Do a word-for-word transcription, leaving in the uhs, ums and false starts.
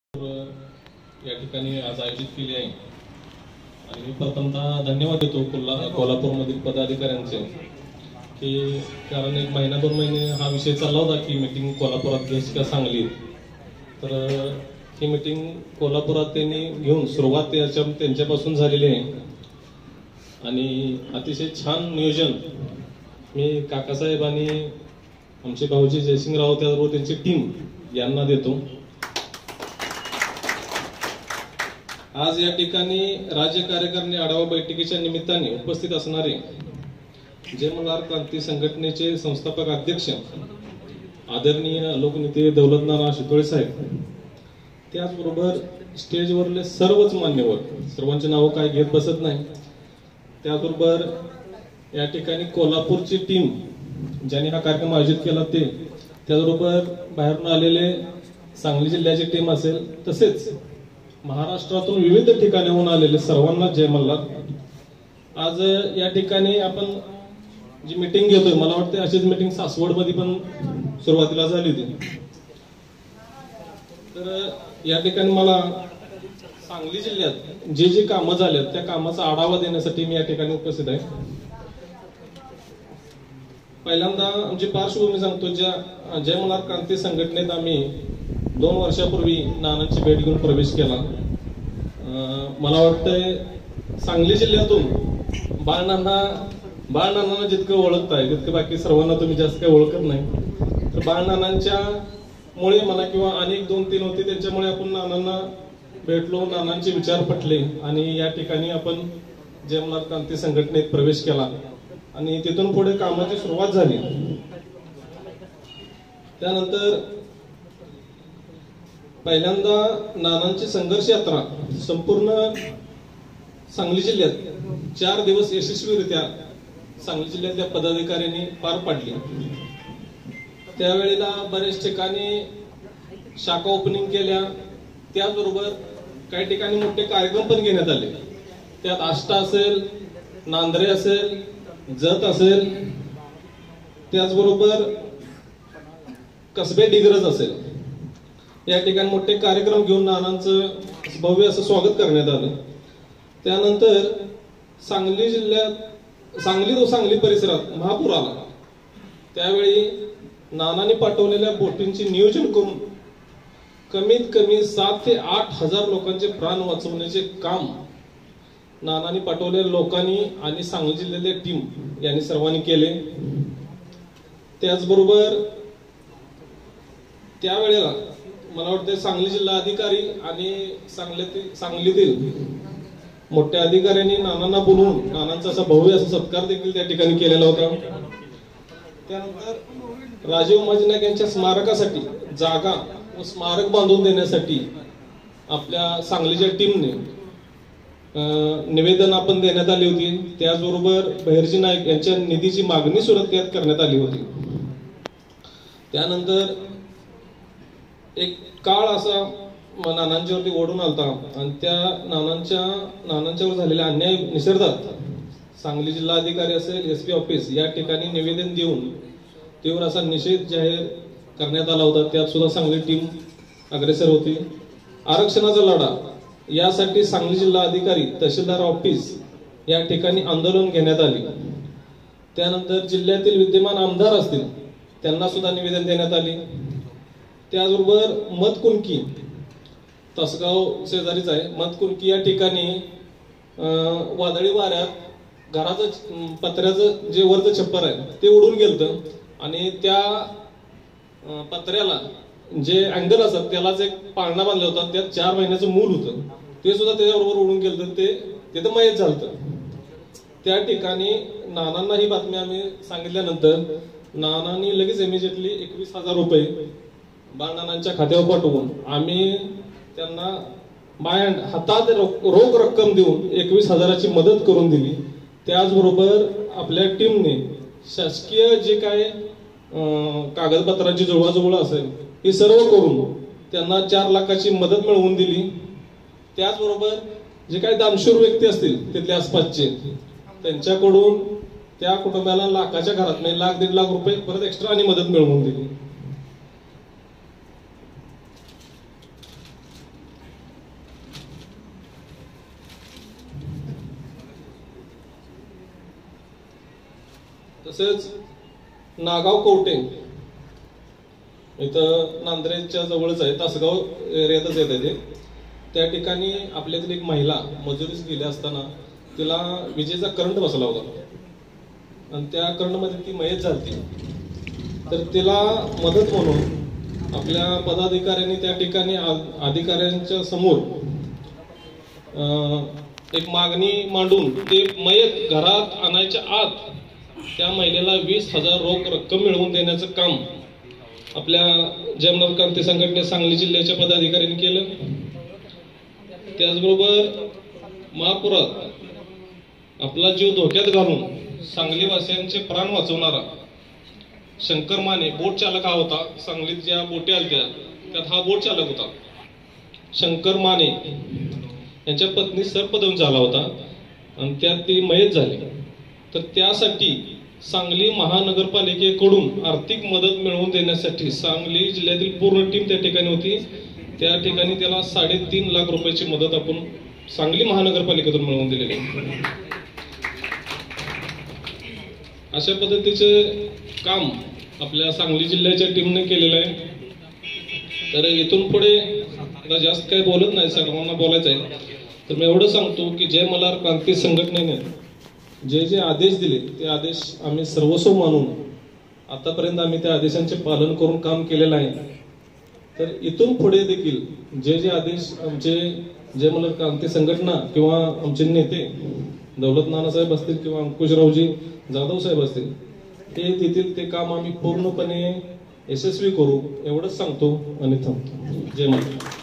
या ठिकाणी आज आयोजित केली आहे आणि मी प्रथमतः धन्यवाद देतो कोल्हा कोल्हापूरमधील पदाधिकाऱ्यांचे की कारण एक महिना दोन महिने हा विषय चालला होता की मीटिंग कोल्हापुरात घ्यायची का सांगली, तर ही मीटिंग कोल्हापुरात त्यांनी घेऊन सुरुवात त्याच्या त्यांच्यापासून झालेली आहे आणि अतिशय छान नियोजन मी काकासाहेब आणि आमचे भाऊजी जयसिंगराव त्याबरोबर त्यांची टीम यांना देतो। आज या ठिकाणी राज्य कार्यकारिणी आढावा बैठकीच्या निमित्ताने उपस्थित असणारे जय मल्हार क्रांती संघटनेचे संस्थापक अध्यक्ष आदरणीय लोकनेते दौलतनाना शितोळे साहेब, त्याचबरोबर स्टेजवरले सर्वच मान्यवर, सर्वांची नावं काय घेत बसत नाही, त्याचबरोबर या ठिकाणी कोल्हापूरची टीम ज्यांनी हा कार्यक्रम आयोजित केला ते, त्याचबरोबर बाहेरून आलेले सांगली जिल्ह्याची टीम असेल, तसेच महाराष्ट्रातून विविध ठिकाणाहून आलेले सर्वांना जय मल्हार। आज या ठिकाणी आपण जी मीटिंग घेतोय, मला वाटतं अशीच मीटिंग सासवड मध्ये पण सुरुवातीला झाली होती, तर या ठिकाणी मला सांगली जिल्ह्यात जे जे कामं झालेत त्या कामाचा आढावा देण्यासाठी मी या ठिकाणी उपस्थित आहे। पहिल्यांदा आमची पार्श्वभूमी सांगतो, ज्या जय मल्हार क्रांती संघटनेत आम्ही दोन वर्षापूर्वी नानांची भेट घेऊन प्रवेश केला। मला वाटतंय सांगली जिल्ह्यातून बाळनाना बाळनानांना जितकं ओळखताय तितकं बाकी सर्वांना तुम्ही जास्त काही ओळखत नाही, तर बाळनानांच्या मुळे मला किंवा अनेक दोन तीन होते त्यांच्यामुळे आपण नानांना भेटलो, नानांचे विचार पटले आणि या ठिकाणी आपण जय मल्हार क्रांती संघटनेत प्रवेश केला आणि तिथून पुढे कामाची सुरुवात झाली। त्यानंतर पहिल्यांदा नानांची संघर्ष यात्रा संपूर्ण सांगली जिल्ह्यात चार दिवस यशस्वीरित्या सांगली जिल्ह्यातल्या पदाधिकाऱ्यांनी पार पाडली। त्यावेळेला बरेच ठिकाणी शाखा ओपनिंग केल्या, त्याचबरोबर काही ठिकाणी मोठे कार्यक्रम पण घेण्यात आले, त्यात आष्टा असेल, नांद्रे असेल, जत असेल, त्याचबरोबर कसबे डिग्रज असेल, या ठिकाणी मोठे कार्यक्रम घेऊन नानांचं भव्य असं स्वागत करण्यात आलं। त्यानंतर सांगली जिल्ह्यात सांगली व सांगली परिसरात महापूर आला, त्यावेळी नानांनी पाठवलेल्या बोटींचे नियोजन करून कमीत कमी सात ते आठ हजार लोकांचे प्राण वाचवण्याचे काम नानांनी पाठवलेल्या लोकांनी आणि सांगली जिल्ह्यातल्या टीम यांनी सर्वांनी केले। त्याचबरोबर त्यावेळेला मला वाटतं सांगली जिल्हा अधिकारी आणि सांगलीतील सांगलीतील मोठ्या अधिकाऱ्यांनी नानांना बोलवून नानांचा असा भव्य असा सत्कार देखील त्या ठिकाणी केलेला होता। त्यानंतर राजीव उमाजी नाईक यांच्या स्मारकासाठी जागा व स्मारक बांधून देण्यासाठी आपल्या सांगलीच्या टीमने निवेदन आपण देण्यात आली होती, त्याचबरोबर बहिर्जी नाईक यांच्या निधीची मागणी सुद्धा त्यात करण्यात आली होती। त्यानंतर एक काळ असा नानांच्यावरती ओढून आलता आणि त्या नानांच्या नानांच्यावर झालेल्या अन्याय निषेधार्थ सांगली जिल्हा अधिकारी असेल, एस पी ऑफिस या ठिकाणी निवेदन देऊन तीव्र असा निषेध जाहीर करण्यात आला होता, त्यात सुद्धा सांगली टीम अग्रेसर होती। आरक्षणाचा लढा यासाठी सांगली जिल्हा अधिकारी तहसीलदार ऑफिस या ठिकाणी आंदोलन घेण्यात आले। त्यानंतर जिल्ह्यातील विद्यमान आमदार असतील त्यांना सुद्धा निवेदन देण्यात आले। त्याचबरोबर मतकुणकी तासगाव शेजारीच आहे, मतकुणकी या ठिकाणी वादळी वाऱ्यात घराचं पत्र्याचं जे वरचं छप्पर आहे ते उडून गेलं आणि त्या पत्र्याला जे अँगल असतात त्यालाच एक पाळणा बांधला होता, त्यात चार महिन्याचं मूल होतं, ते सुद्धा त्याच्याबरोबर उडून गेलं, ते तिथं मयत झालं। त्या ठिकाणी नानांना ही बातमी आम्ही सांगितल्यानंतर नानांनी लगेच इमिजिएटली एकवीस हजार रुपये बाळनानांच्या खात्यावर पाठवून आम्ही त्यांना बाय हँड हातात रोख रक्कम देऊन एकवीस हजाराची मदत करून दिली। त्याचबरोबर आपल्या टीमने शासकीय जे काय कागदपत्रांची जुळवाजुळव असेल हे सर्व करून त्यांना चार लाखाची मदत मिळवून दिली। त्याचबरोबर जे काही दानशूर व्यक्ती असतील तिथल्या आसपासचे त्यांच्याकडून त्या कुटुंबाला लाखाच्या घरात म्हणजे लाख दीड लाख रुपये परत एक्स्ट्रा आणि मदत मिळवून दिली। तसेच नागाव कवटे इथं नांद्रेच्या जवळच आहे, तासगाव एरियातच येत आहे ते. त्या ठिकाणी आपल्यातील एक महिला मजुरीस गेली असताना तिला विजेचा करंट बसला होता आणि त्या करंटमध्ये ती मयत झाली. तर तिला मदत म्हणून आपल्या पदाधिकाऱ्यांनी त्या ठिकाणी अधिकाऱ्यांच्या समोर एक मागणी मांडून ते मयत घरात आणायच्या आत त्या महिलेला वीस हजार रोख रक्कम मिळवून देण्याचं काम आपल्या जयमलाल क्रांती संघटने सांगली जिल्ह्याच्या पदाधिकाऱ्यांनी केलं. त्याचबरोबर महापुरात आपला जीव धोक्यात घालून सांगली वासियांचे प्राण वाचवणारा शंकर माने बोट चालक हा होता. सांगलीत ज्या बोटी आल्या त्यात हा बोट चालक होता. शंकर माने यांच्या पत्नी सर्पदंश झाला होता आणि त्यात ती मयत झाली. तर त्यासाठी सांगली महानगरपालिकेकडून आर्थिक मदत मिळवून देण्यासाठी सांगली जिल्ह्यातील पूर्ण टीम त्या ठिकाणी होती. त्या ठिकाणी त्याला साडेतीन लाख रुपयाची मदत आपण सांगली महानगरपालिकेतून मिळवून दिलेली आहे. अशा पद्धतीचे काम आपल्या सांगली जिल्ह्याच्या टीमने केलेलं आहे. तर इथून पुढे आता जास्त काही बोलत नाही, सर्वांना बोलायचं आहे. तर मी एवढं सांगतो की जयमल्हार क्रांती संघटनेने जे जे आदेश दिले ते आदेश आम्ही सर्वस्व मानून आतापर्यंत आम्ही त्या आदेशांचे पालन करून काम केलेलं आहे. तर इथून पुढे देखील जे जे आदेश आमचे जयमल्हार क्रांती संघटना किंवा आमचे नेते दौलत नानासाहेब असतील किंवा अंकुशरावजी जाधव साहेब असतील ते देतील ते काम आम्ही पूर्णपणे यशस्वी करू एवढंच सांगतो आणि थांबतो. जय महाराज.